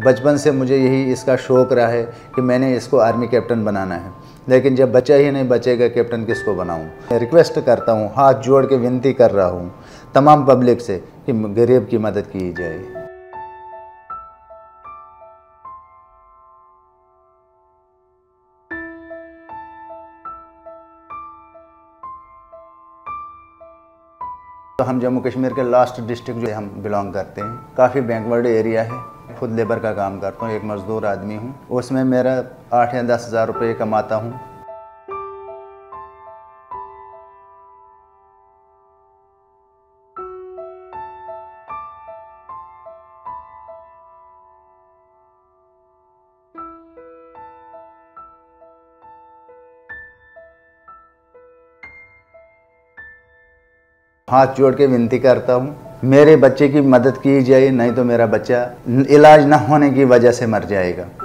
बचपन से मुझे यही इसका शौक़ रहा है कि मैंने इसको आर्मी कैप्टन बनाना है, लेकिन जब बच्चा ही नहीं बचेगा कैप्टन किसको बनाऊं। मैं रिक्वेस्ट करता हूं, हाथ जोड़ के विनती कर रहा हूं तमाम पब्लिक से कि गरीब की मदद की जाए। तो हम जम्मू कश्मीर के लास्ट डिस्ट्रिक्ट जो हम बिलोंग करते हैं, काफ़ी बैकवर्ड एरिया है। खुद लेबर का काम करता हूँ, एक मज़दूर आदमी हूँ। उसमें मेरा 8 या 10 हज़ार रुपये कमाता हूँ। हाथ जोड़ के विनती करता हूँ, मेरे बच्चे की मदद की जाए, नहीं तो मेरा बच्चा इलाज न होने की वजह से मर जाएगा।